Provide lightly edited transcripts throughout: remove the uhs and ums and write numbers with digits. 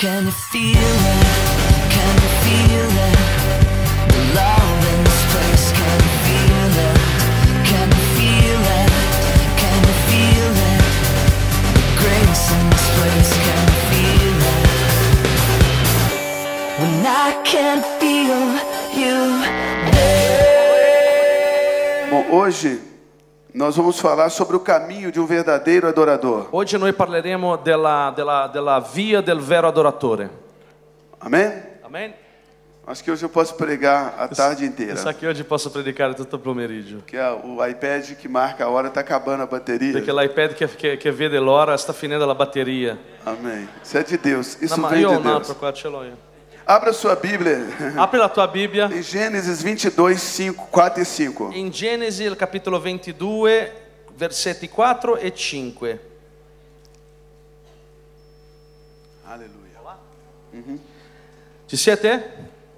Can you feel it? Can you feel it? The love in this place. Can you feel it? Can you feel it? Can you feel it? The grace in this place. Can you feel it? When I can't feel you there. Bom, hoje nós vamos falar sobre o caminho de um verdadeiro adorador. Oggi noi parleremo della via del vero adoratore. Amém? Amen? Acho que hoje eu posso pregar a tarde inteira. Sa che oggi posso predicare tutto il pomeriggio. Porque o iPad que marca a hora está acabando a bateria. Perché l'iPad che vede l'ora sta finendo la batteria. Amém. Isso é de Deus. Isso No, ma vem io ho de un Deus. altro qua, ce l'ho io. Abra sua Bíblia Apri la tua Bibbia em Gênesis 22, 5, 4 e 5. in Genesi, il capitolo 22, versetti 4 e 5. Aleluia. Ci siete?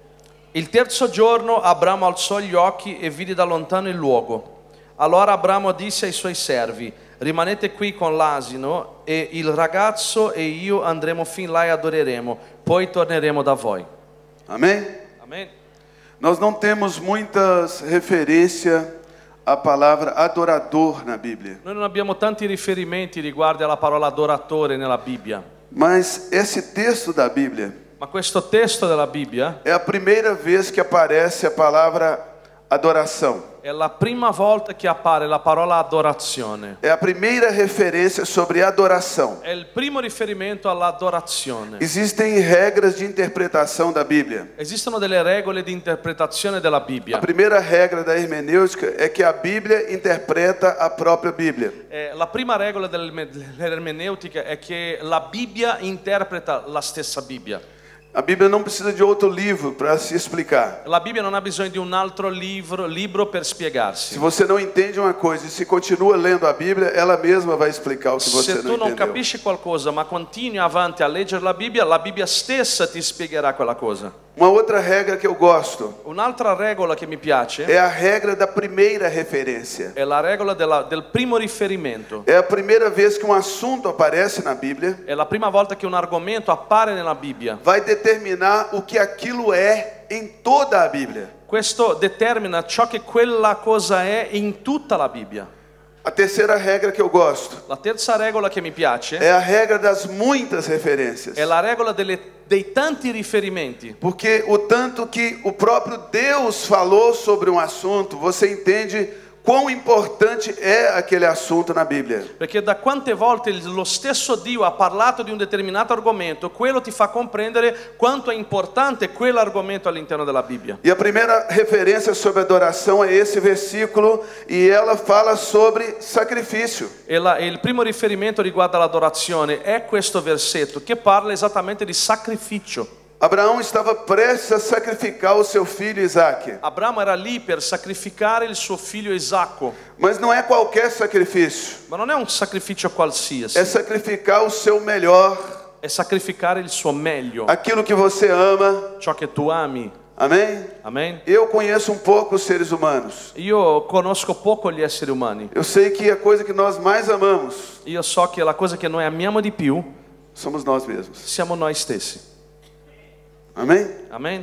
Il terzo giorno Abramo alzò gli occhi e vide da lontano il luogo. Allora Abramo disse ai suoi servi: rimanete qui con l'asino e il ragazzo e io andremo fin là e adoreremo, poi torneremo da voi. Amém? Amen. Nós não temos muitas referências à palavra adorador na Bíblia. Noi non abbiamo tanti riferimenti riguardo alla parola adoratore nella Bibbia, Mas esse texto da Bíblia ma questo testo della Bibbia é a primeira vez que aparece a palavra adoração. è la prima volta che appare la parola adorazione. É a primeira referência sobre adoração. È il primo riferimento all'adorazione. Existem regras de interpretação da Bíblia. Esistono delle regole di interpretazione della Bibbia. A primeira regra da hermenêutica é que a Bíblia interpreta a própria Bíblia. La prima regola dell'ermeneutica è che la Bibbia interpreta la stessa Bibbia. A Bíblia não precisa de outro livro para se explicar. La Bibbia non ha bisogno di un altro libro per spiegarsi. Se você não entende uma coisa e se continua lendo a Bíblia, ela mesma vai explicar o que você Se tu não non entendeu. capisci qualcosa ma continui avanti a leggere la Bibbia stessa ti spiegherà quella cosa. Uma outra regra que eu gosto Un'altra regola che mi piace é a regra da primeira referência. è la regola del primo riferimento. É a primeira vez que um assunto aparece na Bíblia, È la prima volta che un argomento appare nella Bibbia. vai determinar o que aquilo é em toda a Bíblia. Questo determina ciò che quella cosa è in tutta la Bibbia. A terceira regra que eu gosto La terza regola che mi piace é a regra das muitas referências. è la regola dei tanti riferimenti. Porque o tanto que o próprio Deus falou sobre um assunto, você entende quão importante é aquele assunto na Bíblia. Perché da quante volte lo stesso Dio ha parlato di un determinato argomento, quello ti fa comprendere quanto è importante quell'argomento all'interno della Bibbia. E a primeira referência sobre adoração é esse versículo, e ela fala sobre sacrifício. E il primo riferimento riguarda l'adorazione è questo versetto che parla esattamente di sacrificio. Abraão estava prestes a sacrificar o seu filho Isaque. Abramo era lì per sacrificare il suo figlio Isacco, Mas não é qualquer sacrifício. ma non è un sacrificio qualsiasi, É sacrificar o seu melhor, è sacrificare il suo meglio, aquilo que você ama. ciò che tu ami. Amém? Amen. Eu conheço pouco os seres humanos. Io conosco poco gli esseri umani. Eu sei que a coisa que nós mais amamos Io so che la cosa che noi amiamo di più somos nós mesmos. siamo noi stessi. Amém? Amen.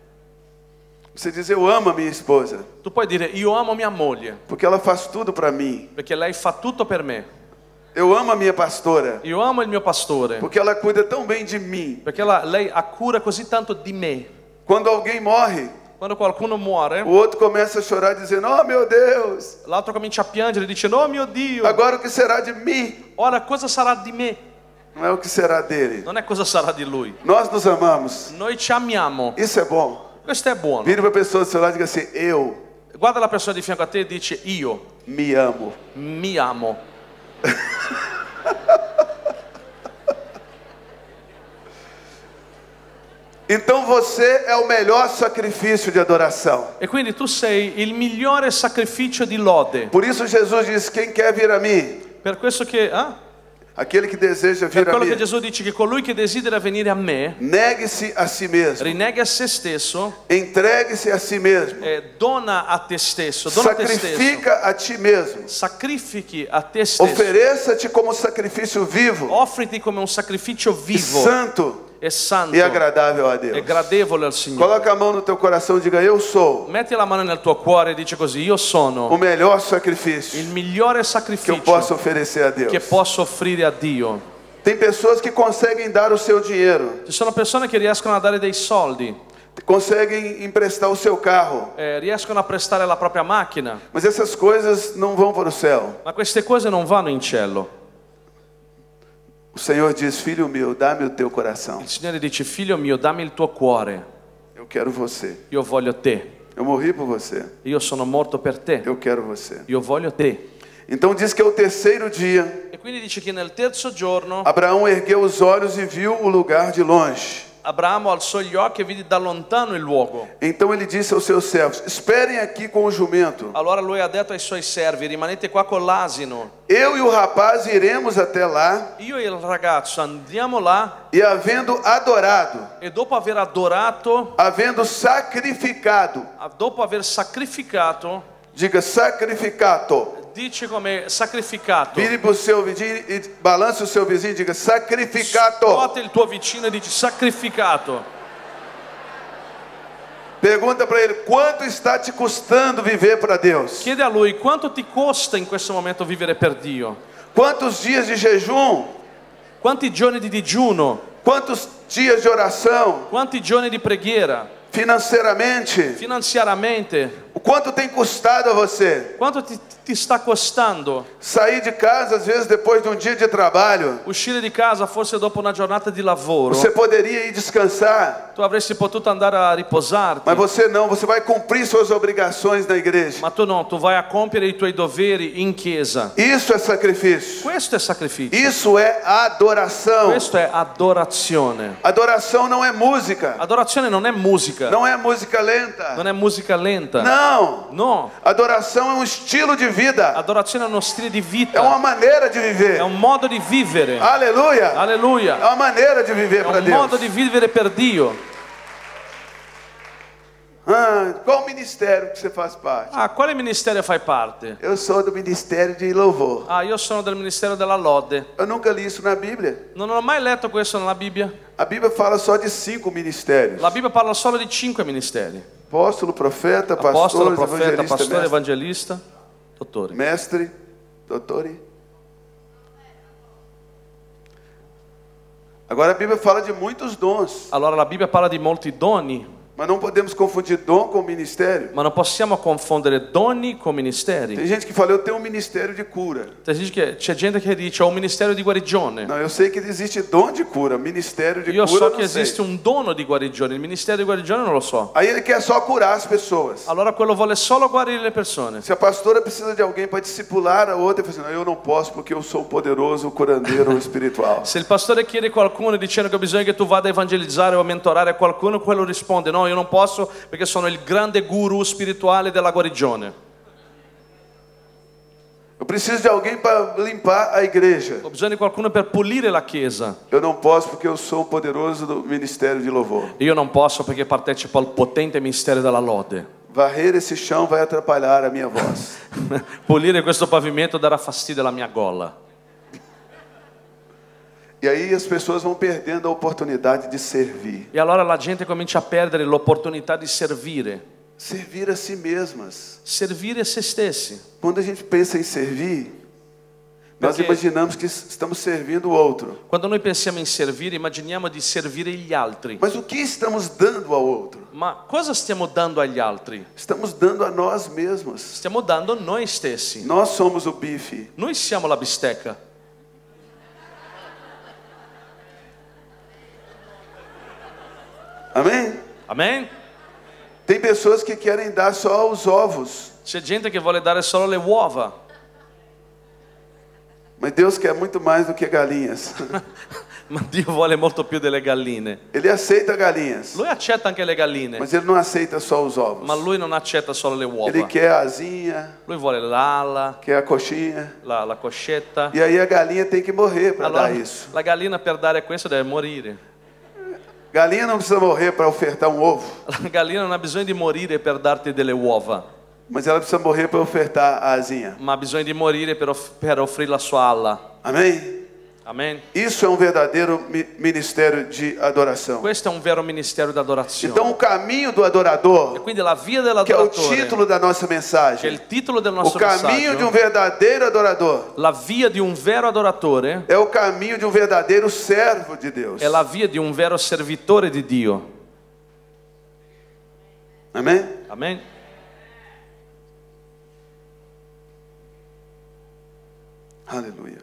Você diz, eu amo a minha esposa, Tu puoi dire io amo mia moglie porque ela faz tudo para mim. perché lei fa tutto per me. Eu amo a minha pastora, Io amo il mio pastore porque ela cuida tão bem de mim. perché lei ha cura così tanto di me. Quando alguém morre, Quando qualcuno muore, o outro começa a chorar dizendo, oh meu Deus, l'altro comincia a piangere dicendo oh mio Dio, agora o que será de mim? ora cosa sarà di me? Não é o que será dele. Non è cosa sarà di lui. Nós nos amamos. Noi ci amiamo. Isso é bom. Questo è buono. Vira para a pessoa do seu lado e diga assim, eu Guarda la persona di fianco a te e dice io me amo. mi amo. Então você é o melhor sacrifício de adoração. E quindi tu sei il migliore sacrificio di lode. Por isso Jesus disse, quem quer vir a mim? Per questo che Aquele que deseja per vir a quello che mim, Gesù dice che colui che desidera venire a me negue-se a si mesmo, rinnega a se stesso, entregue-se a si mesmo, dona a te stesso, dona a te stesso, sacrifica a ti mesmo, sacrifichi a te stesso, ofereça-te como sacrifício vivo offriti come un sacrificio e vivo santo, è santo, e agradável a è Deus. gradevole al Signore. Coloca a mão no teu coração e diga: eu sou Metti la mano nel tuo cuore e dici così: io o sono melhor sacrifício il migliore que eu sacrificio posso oferecer a Deus. che posso offrire a Dio. Tem pessoas que conseguem dar o seu dinheiro, Ci sono persone che riescono a dare dei soldi, conseguem emprestar o seu carro, riescono a prestare la propria macchina, mas essas coisas não vão para o céu. ma queste cose non vanno in cielo. O Senhor diz: filho meu, dá-me o teu coração. Il Signore dice: figlio mio, dammi il tuo cuore, Eu quero você. io voglio te. Eu morri por você. Io sono morto per te, Eu quero você. io voglio te. Então diz que é o terceiro dia, E quindi dice che nel terzo giorno Abraão ergueu os olhos e viu o lugar de longe. Abramo alzò gli occhi e vide da lontano il luogo. Então ele disse aos seus servos: esperem aqui com o jumento. Allora lui ha detto ai suoi servi: rimanete qua con l'asino. Eu e o rapaz iremos até lá, Io e il ragazzo andiamo là e havendo adorado, e dopo aver adorato, havendo sacrificado, dopo aver sacrificato, diga sacrificato. dice come sacrificato. Vire para o seu vizinho e balance o seu vizinho e diga sacrificato. Scuote il tuo vicino e dici: sacrificato. Pergunta para ele: quanto está te custando viver para Deus? Chiede a lui: quanto ti costa in questo momento vivere per Dio? Quantos dias de jejum? Quanti giorni di digiuno? Quantos dias de oração? Quanti giorni di preghiera? Financeiramente? Finanziariamente? O quanto tem custado a você? Quanto ti sta costando Sair de casa às vezes depois de um dia de trabalho? uscire di casa forse dopo una giornata di lavoro? Você poderia ir descansar, Tu avresti potuto andare a riposarti, mas você não, você vai cumprir suas obrigações na igreja. ma tu no, tu vai a compiere i tuoi doveri in chiesa. Isso é sacrifício. Questo è sacrificio. Isso é adoração. Questo è adorazione. Adoração não é música. Adorazione non è musica, Não é música lenta. non è musica lenta. Não. No, Adoração é um estilo de vida. adorazione è uno stile di É vita, uma maneira de viver. è un modo di vivere. Aleluia. É Alleluia. uma maneira de viver È para un modo Deus. di vivere per Dio. Qual ministério que você faz parte? Ah, quale ministero fai parte? Eu sou do ministério de louvor. Ah, io sono del ministero della lode. Eu nunca li isso na Bíblia. Non ho mai letto questo nella Bibbia. A Bíblia fala só de 5 ministérios: La Bibbia parla solo di 5 ministeri: apóstolo, profeta, apostolo, pastor, profeta, evangelista, pastore, mestre. evangelista, dottore. Mestre, doutore. Agora a Bíblia fala de muitos dons, Allora la Bibbia parla di molti doni, mas não podemos confundir dom com ministério. ma non possiamo confondere doni con Tem ministeri. gente que fala: eu tenho um ministério de cura. C'è gente che dice: ho un ministero di guarigione. Não, eu sei que existe dom de cura, ministério de Io cura so eu che não sei. esiste un dono di guarigione, il ministero di guarigione non lo so. Aí ele quer só curar as pessoas. Allora quello vuole solo guarire le persone. Se a pastora precisa de alguém para discipular a outra, ele fala assim: não, eu não posso porque eu sou o poderoso curandeiro espiritual. Se il pastore chiede a qualcuno dicendo che bisogna che tu vada a evangelizzare o a mentorare qualcuno, quello risponde: no, io non posso perché sono il grande guru spirituale della guarigione. Eu preciso de alguém para limpar a igreja. Ho bisogno di qualcuno per pulire la chiesa. Eu não posso porque eu sou o poderoso do ministério de louvor. Io non posso perché partecipo al potente ministero della lode. Varrer esse chão vai atrapalhar a minha voz. Pulire questo pavimento darà fastidio alla mia gola. E aí as pessoas vão perdendo a oportunidade de servir. E allora la gente comincia a perdere l'opportunità di servire. Servir a si mesmas. Servire se stessi. Quando a gente pensa em servir, nós Porque- imaginamos que estamos servindo o outro. Quando noi pensiamo in servire, immaginiamo di servire gli altri. Mas o que estamos dando ao outro? Ma cosa stiamo dando agli altri? Estamos dando a nós mesmos. Stiamo dando noi stessi. Nós somos o bife. Noi siamo la bistecca. Amém? Amen? Tem pessoas que querem dar só os ovos, C'è gente che vuole dare solo le uova. mas Deus quer muito mais do que galinhas. Ma Dio vuole molto più delle galline. Ele aceita galinhas, Lui accetta anche le galline, mas ele não aceita só os ovos. ma lui non accetta solo le Ele uova. quer a asinha, Lui vuole l'ala, quer a coxinha. la coscetta. E aí a galinha tem que morrer para Allora, dar isso. la gallina per dare questo deve morire. Galinha não precisa morrer para ofertar um ovo, La gallina non ha bisogno di morire per darti delle uova, mas ela precisa morrer para ofertar a asinha. ma ha bisogno di morire per offrire la sua alla. Amém? Amen. Isso é um verdadeiro ministério de adoração. Questo è un vero ministero di adorazione. Então o caminho do E adorador, quindi la via que é o dell'adoratore, título da nossa che è mensagem, il titolo del o nostro caminho de um messaggio, verdadeiro adorador la via di un vero adoratore é o caminho de um verdadeiro servo de Deus. è la via di un vero servitore di Dio. Amém? Amen. Aleluia.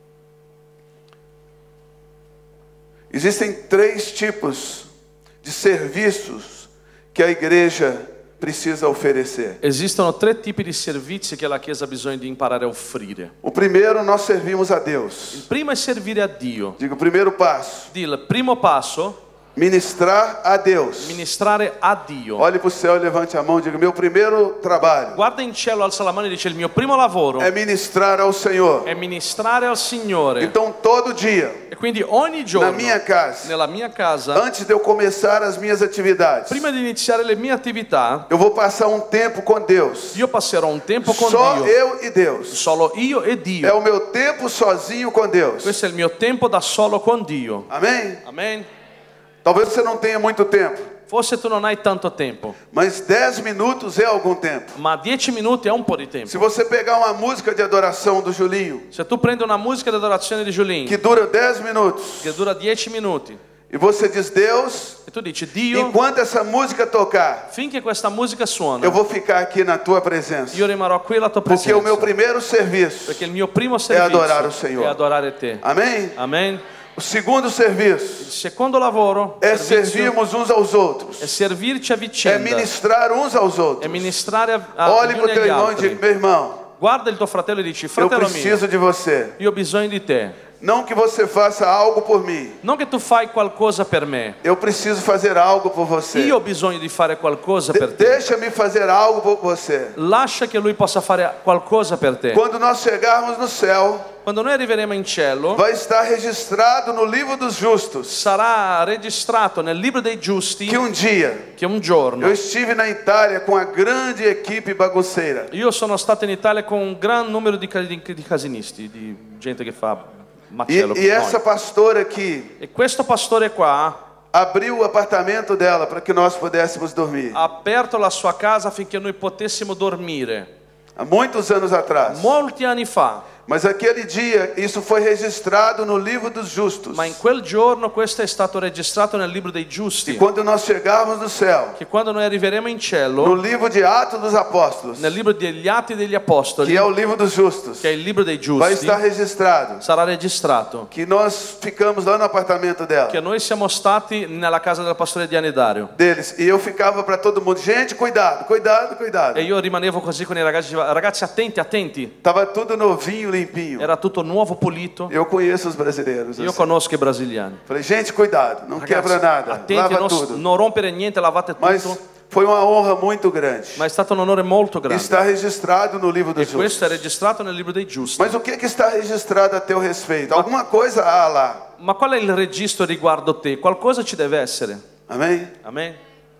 Existem 3 tipos de serviços que a igreja precisa oferecer. Esistono 3 tipi di servizi che la Chiesa ha bisogno di imparare a offrire. O primeiro, nós servimos a Deus. Il primo è servire a Dio. Diga o primeiro passo: Il primo passo, ministrar a Deus. ministrare a Dio. Olhe para o céu, levante a mão e diga: meu primeiro trabalho Guarda in cielo, alza la mano e dice: il mio primo lavoro é ministrar ao Senhor. è ministrare al Signore. Então, todo dia, E quindi ogni giorno, na minha casa, nella mia casa, antes de eu começar as minhas atividades, prima di iniziare le mie attività, eu vou passar um tempo com Deus. io passerò un tempo con Só Dio. eu e Deus. Solo io e É Dio. o meu tempo sozinho com Deus. Questo è il mio tempo da solo con Dio. Amém? Amen. Talvez você não tenha muito tempo, Forse tu non hai tanto tempo, mas 10 minutos é algum tempo. ma 10 minuti è un po' di Se tempo. você pegar uma música de adoração do Julinho, Se tu prendi una musica di adorazione di Giulin que dura 10 minutos, che dura 10 minuti e você diz: Deus, e tu dici: Dio, enquanto essa música tocar, finché questa musica suona, eu vou ficar aqui na tua presença. io rimarrò qui alla tua Porque o meu presenza. primeiro serviço Perché il mio primo adorar o servizio Signore. è adorare te. Amém? Amen. O segundo serviço Il secondo lavoro é servizio, servirmos uns aos outros, è servirci a é vicenda, ministrar uns aos è outros. ministrare a Olhe gli para o uni teu agli irmão e diga: altri. meu irmão, Guarda il tuo fratello e dici: eu fratello mio, preciso de você. io ho bisogno di te. Não que você faça algo por mim, Non che tu fai qualcosa per me, eu preciso fazer algo por você. io ho bisogno di fare qualcosa per te. Deixa-me fazer algo por você. Lascia che lui possa fare qualcosa per te. Quando nós chegarmos no céu, Quando noi arriveremo in cielo, vai estar registrado no livro dos justos sarà registrato nel libro dei giusti que dia che un giorno eu estive na Itália com a grande equipe bagunceira. io sono stato in Italia con un gran numero di casinisti, di gente che fa macello. E essa pastora aqui E questo pastore qua abriu o apartamento dela para que nós pudéssemos dormir. ha aperto la sua casa affinché noi potessimo dormire. Há muitos anos atrás. Molti anni fa. Mas aquele dia, isso foi registrado no livro dos justos. Ma in quel giorno questo è stato registrato nel libro dei giusti. E quando nós chegarmos no céu, Che quando noi arriveremo in no cielo, livro de Atos dos Apóstolos, nel libro degli Atti degli Apostoli, que é o livro dos justos, che è il libro dei vai giusti, estar registrado sarà registrato que nós ficamos lá no apartamento dela, che noi siamo stati nella casa del pastore Diane Dario. deles. E eu ficava para todo mundo: gente, cuidado, cuidado, cuidado. E io rimanevo così con i ragazzi, dicevo, ragazzi attenti, attenti. Tava tudo novinho, limpinho. Era tutto nuovo, pulito. Eu conheço os brasileiros. Io assim. conosco i brasiliani. Falei: gente, cuidado, não Ragazzi, quebra nada, attenti, lava non, tudo. non rompere niente, lavate Mas tutto. foi uma honra muito grande. Ma è stato un onore molto grande. Está registrado no livro dos E questo è justos. registrato nel libro dei giusti. Mas o que está registrado a teu respeito? Alguma coisa há lá. Ma qual è il registro riguardo te? Qualcosa ci deve essere. Amém? Amen.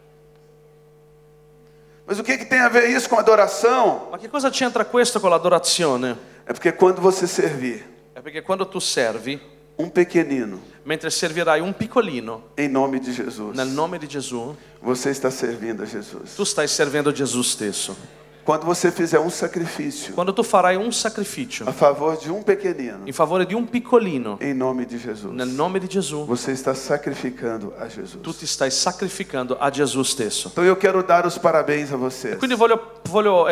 Mas o que tem a ver isso com adoração? Ma che cosa c'entra questo con l'adorazione? É porque quando você servir È perché quando tu servi, pequenino, mentre servirai un piccolino, em nome de Jesus, nel nome di Gesù, você está servindo a Jesus. tu stai servendo Gesù stesso. Quando você fizer sacrifício Quando tu farai un sacrificio a favor de pequenino, in favore di un piccolino, em nome de Jesus, nel nome di Gesù, você está sacrificando a Jesus. tu ti stai sacrificando a Gesù stesso. Então eu quero dar os parabéns a vocês. Quindi voglio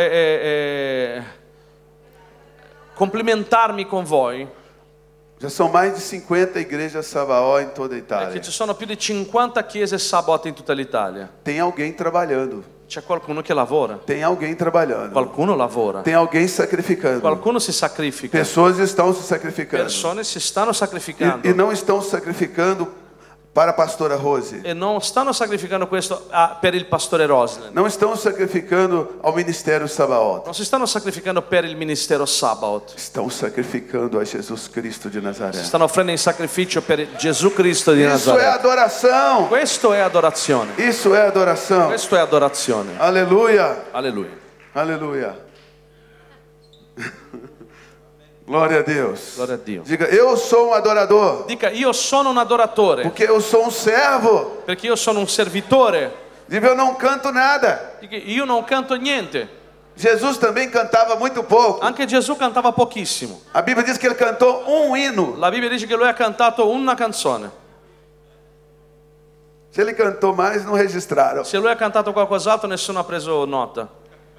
complimentarmi con voi, Já são mais de 50 igrejas Sabaó em toda a perché Itália. ci sono più di 50 chiese Sabbat in tutta l'Italia. Tem alguém trabalhando. C'è qualcuno che lavora, Tem alguém trabalhando. qualcuno lavora, Tem alguém sacrificando. qualcuno si sacrifica, Pessoas estão se sacrificando. persone si stanno sacrificando E não estão se sacrificando para a pastora Rose. e non stanno sacrificando questo per il pastore Roslen, Não estão sacrificando ao ministério Sabaoth. non si stanno sacrificando per il ministero Sabbath, Estão sacrificando a Jesus Cristo de Nazaré. si stanno offrendo in sacrificio per Gesù Cristo di Isso é Nazareth. adoração. Questo è adorazione, Isso é adoração. questo è adorazione. Aleluia. Alleluia. Aleluia. Glória a Deus. Gloria a Dio. Diga, eu sou um adorador. Dica, io sono un adoratore, Porque eu sou um servo. perché io sono un servitore. Diga, eu não canto nada. Dica, io non canto niente. Jesus também cantava muito pouco. Anche Gesù cantava pochissimo. A Bíblia diz que ele cantou um hino. La Bibbia dice che lui ha cantato una canzone. Se ele cantou mais, não registraram. Se lui ha cantato qualcos'altro, nessuno ha preso nota.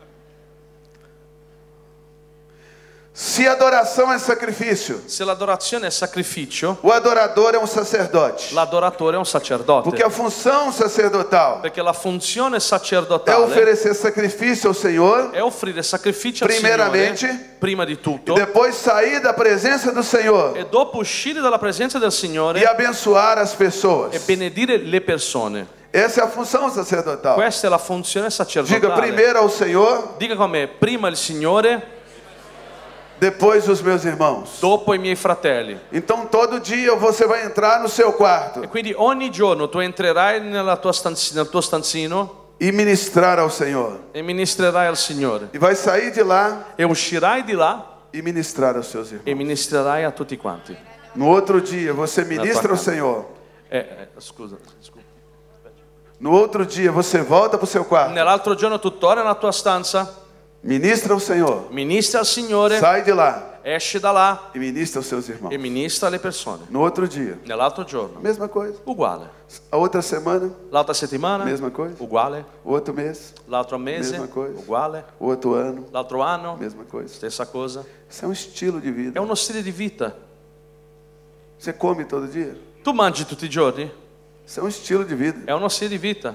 Se adoração é sacrifício, Se l'adorazione è sacrificio, o adorador é um sacerdote. l'adoratore è un sacerdote. Porque a função sacerdotal Perché la funzione é sacerdotale oferecer sacrifício ao Senhor è offrire sacrificio al Primeramente, Signore, prima di e tutto, depois sair da presença do Senhor e dopo uscire dalla presenza del e Signore abençoar as e pessoas. benedire le persone. Essa é a função sacerdotal. Questa è la funzione Diga sacerdotale. primeiro ao Senhor, Dica con me, prima il Signore, depois os meus irmãos. dopo i miei fratelli. Então todo dia você vai entrar no seu quarto E quindi ogni giorno tu entrerai nel tuo stanzino e ministrar ao Senhor. e ministrerai al Signore. E vai sair de lá E uscirai di là e ministrar aos seus e irmãos. ministrerai a tutti quanti. No outro dia você ministra ao casa. Senhor. Scusa. No outro dia você volta para o seu quarto. Nell'altro giorno tu torni nella tua stanza, Ministra ao Senhor. ministra al Signore, Sai de lá esci da là e ministra aos seus irmãos. e ministra alle persone. No outro dia, Nell'altro giorno, mesma coisa. uguale. A outra semana, L'altra settimana, mesma coisa. uguale. O outro mês, L'altro mese, Mesma coisa. uguale. o outro ano, L'altro anno, mesma coisa. stessa cosa. Isso é um estilo de È vida. uno stile di vita. Você come todo dia? Tu mangi tutti i giorni? Isso é um estilo de vida. È uno stile di vita.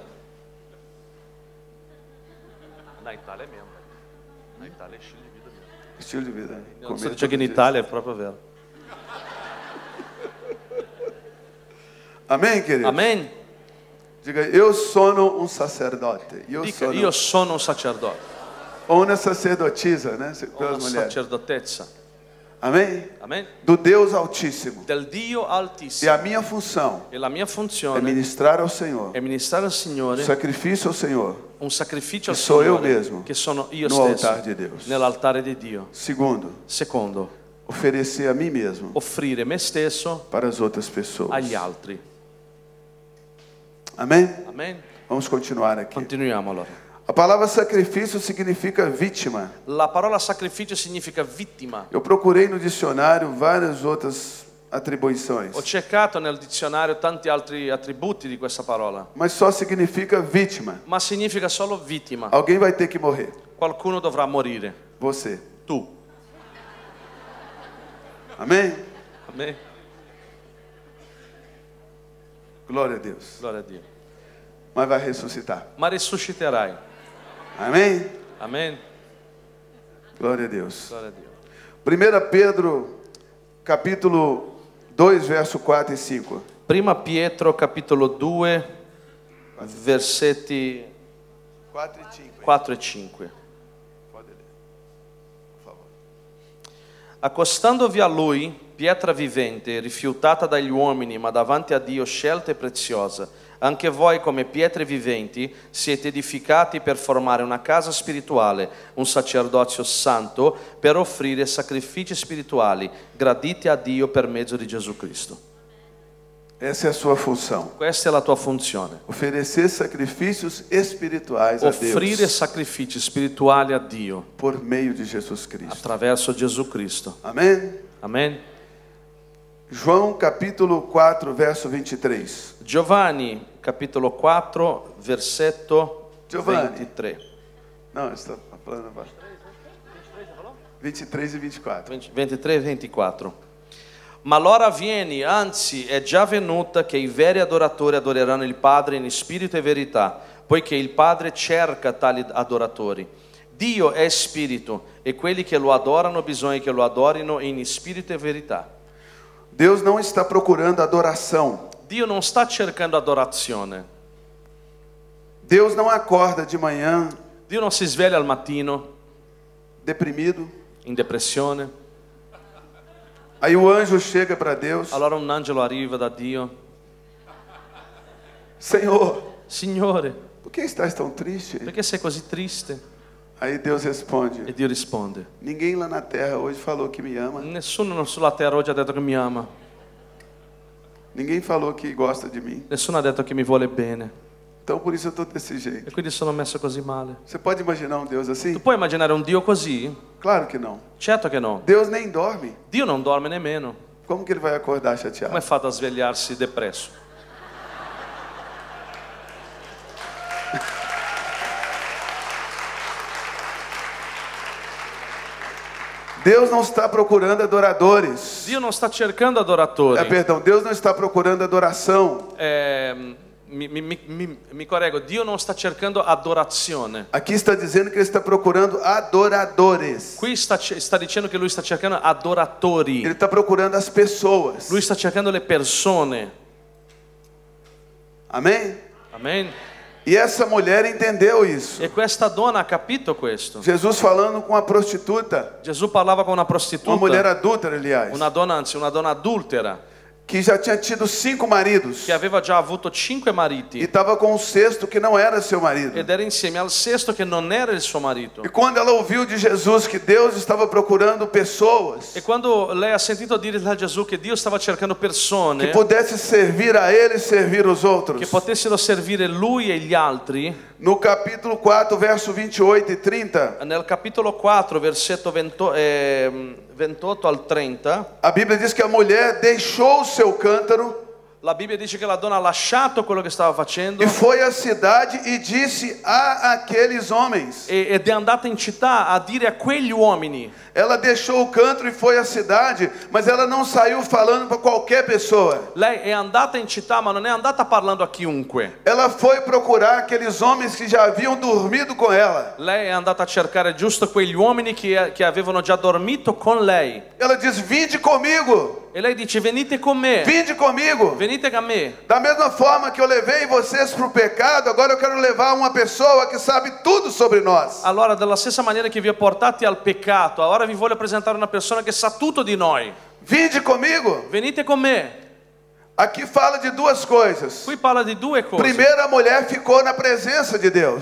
Na Italia è mesmo. Na Italia è stile di vita mesmo. Estilo de vida. Non Comer so dice todo che in dia. Italia è proprio vero. Amém, querido? Amen. Diga, eu sono um sacerdote. Dica, io sono un sacerdote. Ou uma sacerdotisa, né? Ho Pelas una mulheres. sacerdotezza. Amém? Amen. Do Deus Altíssimo. Del Dio E Altissimo. a minha função E la mia é funzione ministrar ao Senhor. è ministrare al Signore Sacrifício ao Senhor. un sacrificio al Che sou eu Signore mesmo, che sono io no stesso altar di Dio. nell'altare di Dio. Segundo, Secondo, oferecer a mim mesmo offrire me stesso para as outras pessoas. agli altri. Amém? Amen. Vamos continuar aqui. Continuiamo allora. A palavra sacrifício significa vítima. La parola sacrificio significa vittima. Eu procurei no dicionário várias outras atribuições, Ho cercato nel dizionario tanti altri attributi di questa parola, mas só significa vítima. ma significa solo vittima. Alguém vai ter que morrer. Qualcuno dovrà morire. Você. Tu. Amém? Amen. Glória a Deus. Gloria a Dio. Mas vai ressuscitar. Ma risusciterai. Amém? Amen. Glória a Deus. Gloria a Dio. 1 Pedro, capítulo 2, verso 4 e 5. Prima Pietro capitolo 2 versetti 4 e 5. 4 e 5. Pode ler, por favor. Accostandovi a lui, pietra vivente, rifiutata dagli uomini, ma davanti a Dio scelta e preziosa, anche voi come pietre viventi siete edificati per formare una casa spirituale, un sacerdozio santo, per offrire sacrifici spirituali graditi a Dio per mezzo di Gesù Cristo. Essa é a sua função. Questa è la tua funzione. Oferecer sacrifícios espirituais a Offrire Deus sacrifici spirituali a Dio por meio de Jesus Cristo. attraverso Gesù Cristo. Amém? Amen. João capítulo 4, verso 23. Giovanni capitolo 4 versetto Giovanni. 23. Não, está falando 23 e 24. 23 e 24. Ma l'ora viene, anzi è già venuta, che i veri adoratori adoreranno il Padre in spirito e verità, poiché il Padre cerca tali adoratori. Dio è spirito e quelli che lo adorano bisogna che lo adorino in spirito e verità. Deus não está procurando adoração. Dio non sta cercando adorazione. Deus não acorda de manhã Dio non si sveglia al mattino deprimido. in depressione. Aí o anjo chega para Deus. Allora un angelo arriva da Dio. Senhor, Signore, por que estás tão triste? perché sei così triste? Aí Deus responde: E Dio risponde: ninguém lá na terra hoje falou que me ama. nessuno sulla terra oggi ha detto che mi ama, Ninguém falou que gosta de mim. nessuno ha detto che mi vuole bene, Então por isso eu estou desse jeito. e quindi sono messo così male. Você pode imaginar um Deus assim? Tu puoi immaginare un Dio così? Claro que não. Certo che no. Deus nem dorme. Dio non dorme nemmeno. Como que ele vai acordar Come chateado? fa a svegliarsi depresso? Deus não está procurando adoradores. Dio non sta cercando adoratori. Perdão, Deus não está procurando adoração. Mi correggo, Dio non sta cercando adorazione. Aqui está dizendo que ele está procurando adoradores. Qui sta dicendo che lui sta cercando adoratori. Ele está procurando as pessoas. Lui sta cercando le persone. Amém? Amen. E essa mulher entendeu isso. E questa donna ha capito questo. Jesus falando com a prostituta, Gesù parlava con una uma mulher prostituta, adúltera, aliás, una donna adultera, que já tinha tido 5 maridos che aveva già avuto 5 e mariti estava com um sexto que não era seu marido. ed era insieme al sesto che non era il suo marito. E quando ela ouviu de Jesus que Deus estava procurando pessoas E quando lei ha sentito dire da Gesù che Dio stava cercando que persone pudesse servir a ele e servir os outros, che potessero servire lui e gli altri, no capítulo 4, verso 28 e 30, nel capitolo 4, versetto 28 al 30, a Bíblia diz que a mulher deixou o seu cântaro la Bibbia dice che la donna ha lasciato quello che stava facendo e foi à cidade e disse a aqueles homens. ed è andata in città a dire a quegli uomini. Ela deixou o cântaro e foi à cidade, mas ela não saiu falando para qualquer pessoa. Lei è andata in città, ma non è andata parlando a chiunque. Ela foi procurar aqueles homens que já haviam dormido com ela. Lei è andata a cercare giusto quegli uomini che avevano già dormito con lei. Ela diz: vinde comigo, E lei dice: venite con me, vinde comigo. venite con me. Da mesma forma que eu levei vocês para o pecado, agora eu quero levar uma pessoa que sabe tudo sobre nós. Allora, della stessa maniera che vi ho portati al peccato, ora vi voglio presentare una persona che sa tutto di noi. Vinde comigo. Venite con me. Aqui fala de duas coisas. Qui parla di due cose. Primeiro, a mulher ficou na presença de Deus.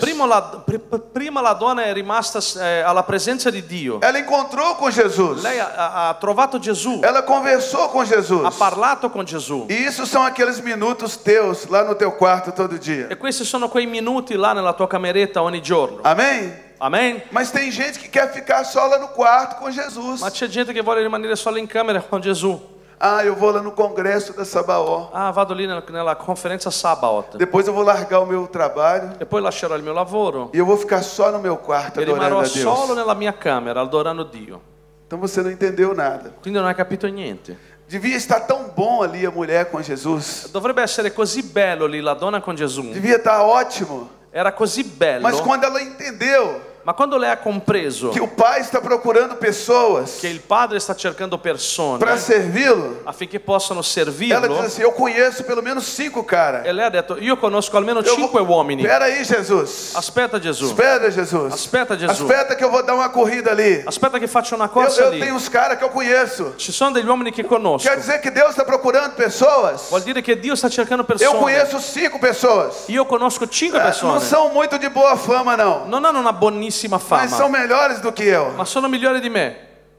Prima la donna è rimasta alla presenza di Dio. Ela encontrou com Jesus. Lei ha trovato Gesù, Ela conversou com Jesus. ha parlato con Gesù. E isso são aqueles minutos teus lá no teu quarto todo dia. E questi sono quei minuti là nella tua cameretta ogni giorno. Amém? Amen? Mas tem gente que quer ficar só lá no quarto com Jesus. Ma c'è gente che vuole rimanere solo in camera con Gesù. Ah, eu vou lá no congresso da Sabaó. Ah, vado lì nella conferenza Sabaoth. Depois eu vou largar o meu trabalho E poi lascerò il mio lavoro e eu vou ficar só no meu quarto e adorando rimarrò a solo Deus. nella mia camera adorando Dio. Então você não entendeu nada. Quindi non hai capito niente. Devia estar tão bom ali a mulher com Jesus. Dovrebbe essere così bello lì la donna con Gesù. Devia estar ótimo. Era così bello. Mas quando ela entendeu Ma quando lei ha compreso que o Pai está procurando pessoas che il padre sta cercando persone para servi-lo, affinché possano ela servirlo, diz assim: eu conheço pelo menos 5 caras. e lei ha detto: io conosco almeno 5 uomini. Espera aí, Jesus. Aspetta Gesù, Espera, Jesus. Aspetta, Gesù. Aspetta que eu vou dar uma corrida ali. aspetta che faccio una corsa Eu lì. tenho uns caras que eu conheço. Ci sono degli uomini che conosco. Quer dizer que Deus está procurando pessoas? Vuol dire che Dio sta cercando Eu persone. conheço 5 pessoas. Io conosco 5 Não persone. são muito de boa fama, não. Non hanno una buonissima Mas são fama, melhores do que eu. ma sono migliori di me.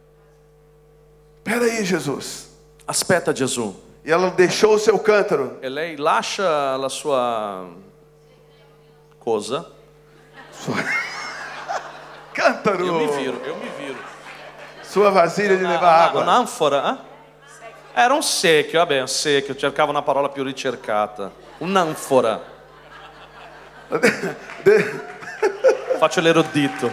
Espera aí, Jesus. Aspetta Gesù. E ela deixou o seu cântaro. E lei lascia la sua cosa. Cântaro. Eu mi viro. Sua vasilha de levar água. Un'anfora? Era un secchio, vabbè, un secchio, cercavo una parola più ricercata. Un'anfora. Faccio l'erudito.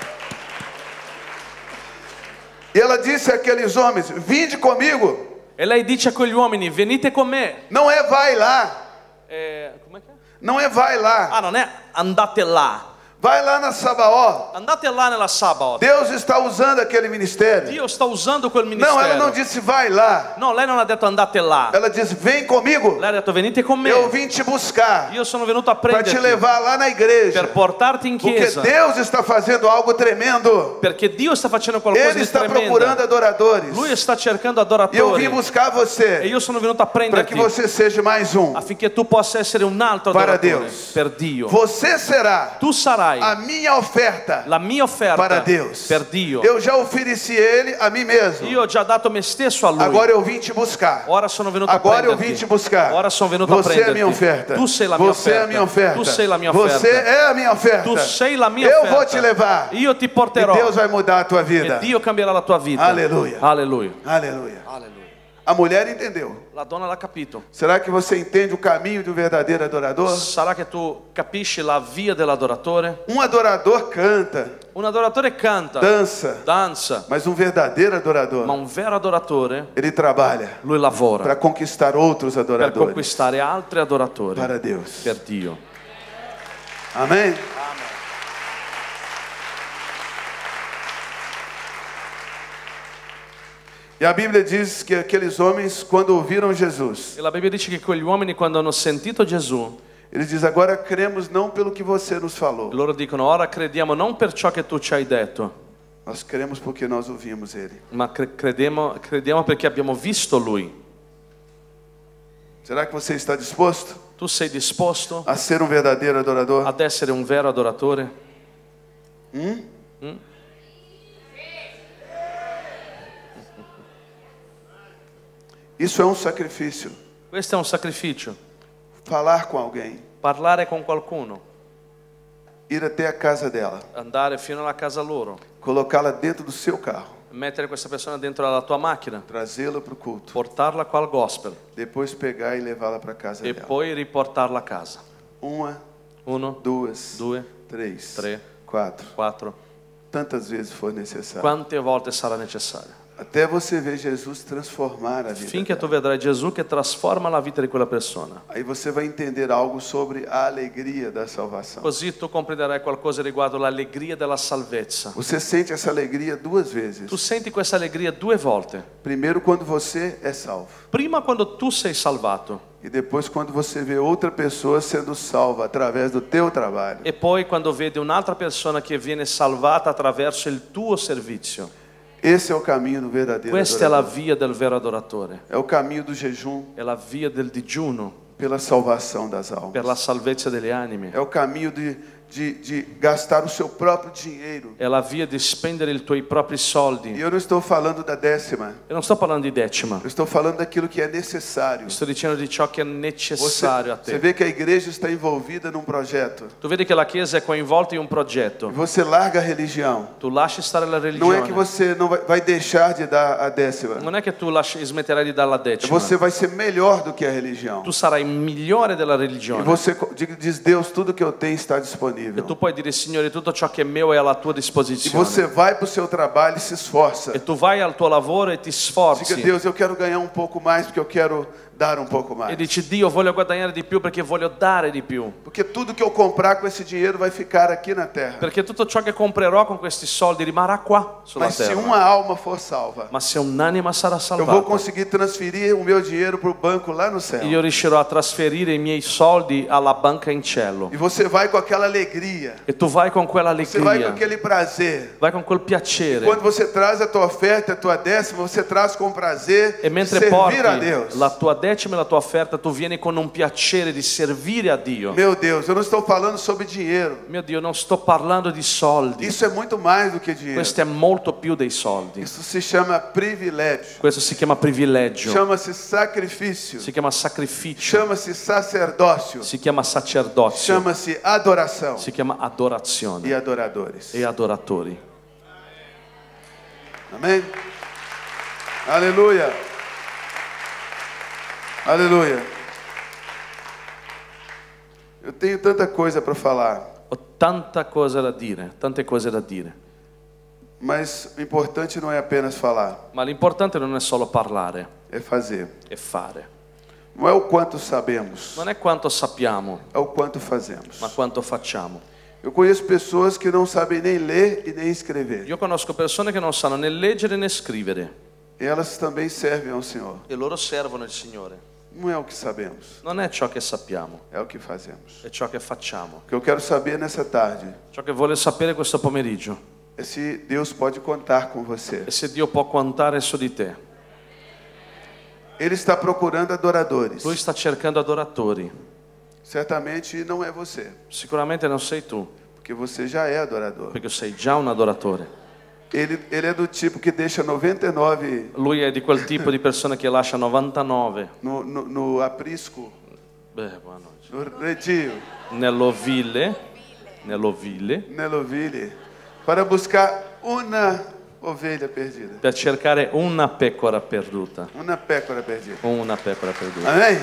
E ela disse àqueles homens: vinde comigo. E lei dice a quegli uomini: venite con me. Não é vai lá. Com'è che? Não é vai lá. Ah, non è andate là. Vai lá na Sabaó. Andate là nella Sabaoth. Deus está usando aquele ministério. Dio sta usando quel Não, ministero. ela não disse vai lá. No, lei non ha detto andate là. Ela disse: vem comigo. Lei ha detto venite con me. Eu vim te buscar Io sono venuto a para te prenderti levar lá na igreja. per portarti in Porque chiesa. Deus está fazendo algo tremendo. Perché Dio sta facendo qualcosa Ele di está tremendo. procurando adoradores. Lui sta cercando E eu vim adoratori. buscar E você io sono venuto a para prenderti que você seja mais um. affinché tu possa essere un altro Para adoratore Deus. per Dio. Você será Tu sarai offrirai a minha oferta la mia offerta para Deus. per Dio. Eu já ofereci ele a mim mesmo. Io ho già dato me stesso a Lui. Agora eu vim te buscar. Ora sono venuto a Agora eu prenderti. vim te buscar. Ora sono venuto a Você é a prenderti. minha oferta. Tu sei la mia Você é a offerta. minha oferta. Tu sei la mia Você offerta. é a minha oferta. Tu sei la mia Eu offerta. vou te levar. Io ti E porterò. Deus vai mudar a tua vida. E Dio cambierà la tua vita. Alleluia. Alleluia. Aleluia. Alleluia. A mulher entendeu. La donna l'ha capito. Será que você entende o caminho do verdadeiro adorador? Sarà che tu capisci la via dell'adoratore? Um adorador canta, Un adoratore canta, dança, danza, mas um verdadeiro adorador, ma un vero adoratore, ele trabalha lui lavora para conquistar outros per adoradores conquistare altri adoratori para Deus. per Dio. Amém? E a Bíblia diz que aqueles homens, quando ouviram Jesus, E la Bibbia dice che quegli uomini, quando hanno sentito Gesù, eles dizem: agora cremos não pelo que você nos falou, loro dicono: ora crediamo non per ciò che tu ci hai detto, nós cremos porque nós ouvimos Ele. ma crediamo perché abbiamo visto Lui. Será que você está disposto Tu sei disposto a ser um verdadeiro adorador? ad essere un vero adoratore? Isso é um sacrifício. Questo è un sacrificio. Falar com alguém, Parlare con qualcuno, ir até a casa dela, andare fino alla casa loro, colocá-la dentro do seu carro, mettere questa persona dentro la tua macchina, trazê-la para o culto, portarla qua al gospel depois pegar e levá-la para a casa e dela. poi riportarla a casa. Uma, 1, duas, 2, três, 3, quatro, 4. tantas vezes for necessário, Quante volte sarà necessario? até você ver Jesus transformar a vida Finché tu dela. vedrai Gesù che trasforma la vita di quella persona. Aí você vai entender algo sobre a alegria da salvação. Così tu comprenderai qualcosa riguardo l'allegria della salvezza. Você sente essa alegria duas vezes. Tu senti questa allegria 2 volte. Primeiro quando você é salvo, Prima quando tu sei salvato e depois quando você vê outra pessoa sendo salva através do teu trabalho. e poi quando vedi un'altra persona che viene salvata attraverso il tuo servizio. Esse é o caminho do verdadeiro Questa è la adorador. via del vero adoratore. É o caminho do jejum È la via del digiuno pela salvação das almas. per la salvezza delle anime. É o caminho de gastar o seu próprio dinheiro. È la via di spendere i tuoi propri E soldi. eu não estou falando da décima. E non sto parlando di decima. Eu estou falando daquilo que é necessário. Sto dicendo di ciò che è necessario a Você te. vê que a igreja está envolvida num projeto. Tu vedi che la Chiesa è coinvolta in un E progetto. você larga a religião. Tu lasci stare la Não é religione. que você não vai deixar de dar a décima. Non è che tu smetterai di dare la decima. Você vai ser melhor do que a religião. Tu sarai migliore della E religione. você diz: Deus, tudo que eu tenho está E disponível. tu puoi dire: Signore, tutto ciò che è mio è alla tua E disposizione. você vai para o seu trabalho e se esforça. E tu vai al tuo lavoro e ti Diga: sforzi. Deus, eu quero ganhar um pouco mais porque eu quero dar um pouco E mais. dici: Dio, voglio guadagnare di più perché voglio dare di più. Porque tudo que eu comprar com esse dinheiro vai ficar aqui na terra. Perché tutto ciò che comprerò con questi soldi rimarrà qua sulla Mas se terra. uma alma for salva, Ma se un'anima sarà eu vou salvata, conseguir transferir o meu dinheiro para o banco lá no céu. io riuscirò a trasferire i miei soldi alla banca in cielo. E você vai com aquela alegria. E tu vai con quella Você vai com allegria, aquele prazer. vai con quel piacere. Quando você traz a tua oferta, a tua décima, você traz com prazer E mentre servir a porti Deus. la tua decima e la tua offerta, tu vieni con un piacere di servire a Dio. Meu Deus, eu não estou falando sobre dinheiro. Mio Dio, non sto parlando di soldi. Isso é muito mais do que dinheiro. Questo è molto più dei soldi. Isso se chama privilégio. Questo si chiama privilegio, Chama-se sacrifício. si chiama sacrificio, Chama-se sacerdócio. si chiama sacerdozio, Chama-se adoração. si chiama E adorazione adoradores. e adoratori. Amém? Aleluia. Aleluia. Eu tenho tanta coisa para falar, Ho tanta cosa da dire, tante cose da dire, mas o importante não é apenas falar, ma l'importante non è solo parlare é fazer. e fare. Não é o quanto sabemos, Non è quanto sappiamo, é o quanto fazemos. ma quanto facciamo. Eu conheço pessoas que não sabem nem ler e nem escrever. Io conosco persone che non sanno né leggere né scrivere E elas também servem ao Senhor. e loro servono il Signore. Não é o que sabemos, Non è ciò che sappiamo, é o que fazemos. è ciò che facciamo. O que eu quero saber nessa tarde Ciò che voglio sapere questo pomeriggio é se Deus pode contar com você. è se Dio può contare su di te. Ele está procurando adoradores. Lui sta cercando adoratori. Certamente não é você, Sicuramente non sei tu, porque Porque você já é adorador. perché sei già un adoratore. Ele é do tipo que deixa 99 Lui è di quel tipo di persona che lascia 99 no aprisco, buonanotte, no redil, nell'ovile, nell'ovile, para buscar uma ovelha perdida. per cercare una pecora perduta. Uma pécora perdida. Una pecora perduta. Amém?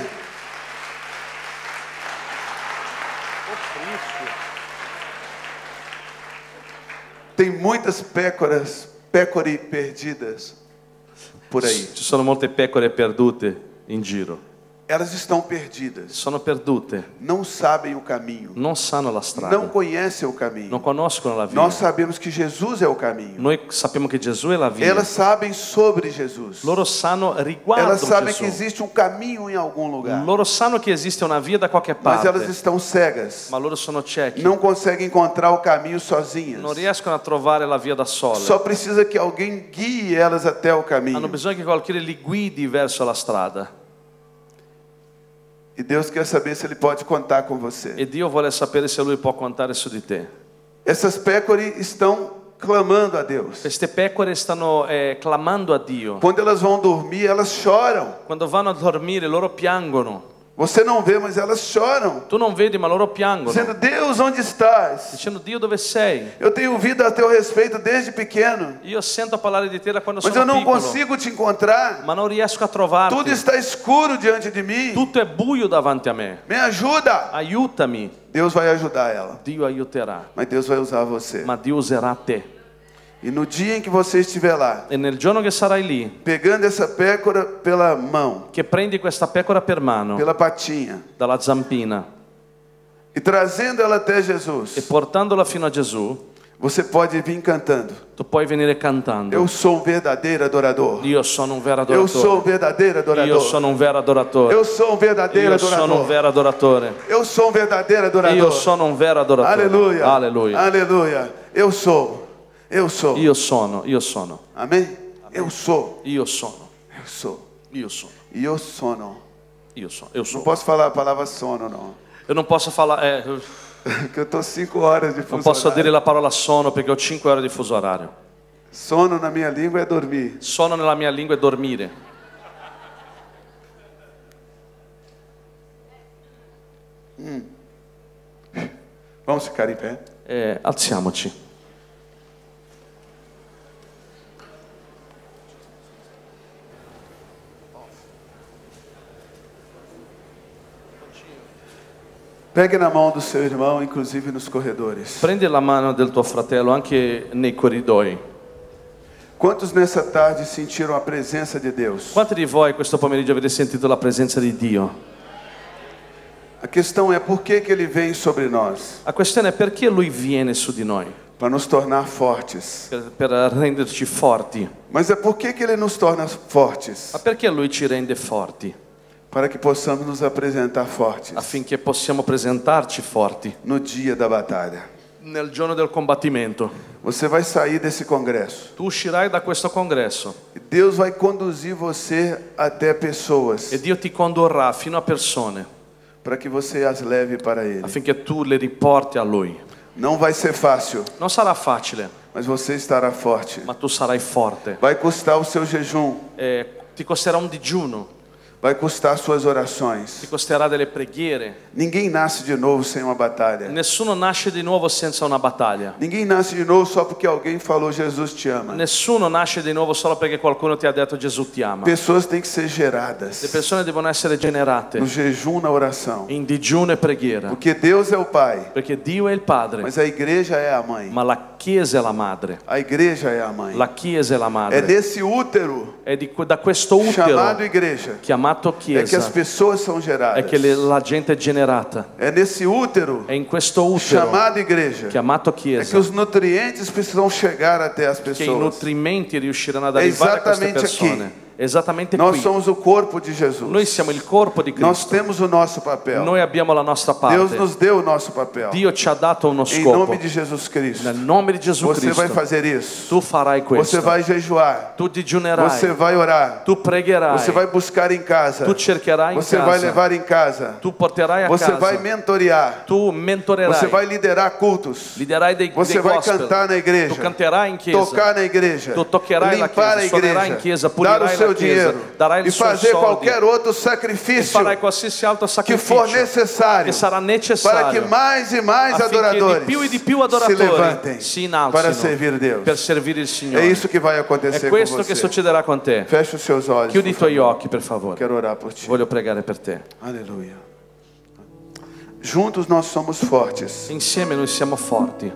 Tem muitas pecore perdidas por aí. Ci sono molte pecore perdute in giro. Elas estão perdidas. Sono perdute, Não sabem o caminho. non sanno la strada, Não conhecem o caminho. non conoscono la via. Nós sabemos que Jesus é o caminho. Noi sappiamo che Gesù è la via. Elas sabem sobre Jesus. Loro sanno riguardo Elas sabem que Gesù. existe um caminho em algum lugar. Loro sanno che esiste una via da qualche Mas elas parte, estão cegas. ma loro sono ciechi. Não conseguem encontrar o caminho sozinhas. Non riescono a trovare la via da sole. Só precisa que alguém guie elas até o Hanno caminho. bisogno che qualcuno li guidi verso la strada. E Deus quer saber se Ele pode contar com você. E Dio vuole sapere se Lui può contare su di te. Essas pecore estão clamando a Deus. Queste pecore stanno clamando a Dio. Quando elas vão dormir, elas choram. Quando vanno a dormire loro piangono. Você não vê, mas elas choram. Tu non vedi, ma loro piangono. Dizendo, Deus, onde estás? Dicendo, Dio, dove sei? Eu tenho ouvido a teu respeito desde pequeno, Io sento parlare di te da quando mas sono eu não piccolo, consigo te encontrar. ma non riesco a trovarti. Tudo está escuro diante de mim. Tutto è buio davanti a me. Me ajuda. Aiutami. Deus vai ajudar ela, Dio aiuterà, mas Deus vai usar você. ma Dio userà te. E no dia em que você estiver lá, E nel giorno che sarai lì, pegando essa pécora pela mão, che prendi questa pecora per mano, pela patinha, dalla zampina, e trazendo ela até e Jesus, portandola fino a Gesù, você pode vir cantando. tu puoi venire cantando. Eu sou um verdadeiro adorador. Io sono un vero Eu sou um adoratore. verdadeiro Io adorador. sono un vero adoratore. Eu sou um verdadeiro Io sono un adorador. vero adoratore. Eu sou um verdadeiro adorador. Io sono un vero adoratore. Aleluia. Alleluia. Aleluia. Eu sou. Eu sou. Io sono. Amém? Eu sou. Io sono. Eu sou. Io sono. E eu sono. Eu Não sono. posso falar a palavra sono, não. Eu non posso falar, Porque eu estou 5 horas de non fuso posso horário. dire la parola sono perché ho 5 ore di fuso orario. Sono na minha língua é dormir. Sono nella mia lingua è dormire. Vamos ficar em pé. Alziamoci. Pegue na mão do seu irmão, inclusive nos corredores. Prendi la mano del tuo fratello anche nei corridoi. Quantos nessa tarde sentiram a presença de Deus? Quanti di voi questo pomeriggio avete sentito la presenza di Dio? A questão é por que Ele vem sobre nós? La questione è perché Lui viene su di noi, Para nos tornar fortes. per renderci forti. Mas é por que Ele nos torna fortes? Ma perché Lui ci rende forti? Para que possamos nos apresentar fortes Affinché possiamo presentarci forti no dia da batalha. nel giorno del combattimento. Você vai sair desse congresso. Tu uscirai da questo congresso E Deus vai conduzir você até pessoas e Dio ti condurrà fino a persone para que você as leve para Ele. affinché tu le riporti a Lui. Não vai ser fácil, Non sarà facile, mas você estará forte. ma tu sarai forte. Vai custar o seu jejum, Ti costerà un digiuno, vai custar suas ti orações. costerà delle preghiere. Ninguém nasce de novo sem uma batalha. Nessuno nasce di nuovo senza una battaglia. Ninguém nasce de novo só porque alguém falou Jesus te ama. Nessuno nasce di nuovo solo perché qualcuno ti ha detto Gesù ti ama. Pessoas têm que ser Le geradas persone devono essere generate no jejum, na oração. in digiuno e preghiera, Porque Deus é o Pai, perché Dio è il Padre, mas a igreja é a mãe. ma la Chiesa è la madre. A igreja é a mãe. La Chiesa è la É madre. nesse útero È da questo chamado utero, igreja chiamato é que as Chiesa, pessoas são è geradas. che la gente è generata. É nesse útero È in questo utero, chamado igreja chiamato é que Chiesa, os nutrientes precisam chegar até as che i pessoas. nutrimenti riusciranno ad È arrivare a queste esattamente aqui. persone. Esattamente Nós qui. somos o corpo de Jesus. Noi siamo il corpo di Nós Cristo. temos o nosso papel. Noi abbiamo la nostra Deus parte. nos deu o nosso papel. Dio ci ha dato uno Em scopo. nome de Jesus Cristo. Nel nome di Gesù Você vai Cristo. fazer isso. Tu farai Você questo. vai jejuar. Tu digiunerai. Você vai orar. Tu pregherai. Você vai buscar em casa. Tu cercherai in Você vai casa. levar em casa. Tu porterai a Você casa. vai mentorear. Tu mentorerai. Você vai liderar cultos. Liderai dei Você vai gospel. cantar na igreja. Tu canterai in chiesa. Tocar na igreja. Tu toccherai la Limpar a chiesa, suonerai in igreja. chiesa, Dar o pulirai seu la chiesa, dinheiro. darai il E suo fazer soldi. qualquer outro E sacrifício farai qualsiasi altro que for sacrificio necessário. che sarà Para que necessario mais e mais affinché adoradores di più se adoratori levantem si innalzino para servir Deus. per servire il É Signore. isso que vai acontecer È com questo che você. succederà con te. Feche os seus olhos. Chiudi i por tuoi favor. occhi, per favore. Quero orar por ti. Voglio pregare per te. Aleluia. Juntos nós somos fortes. Insieme noi siamo forti.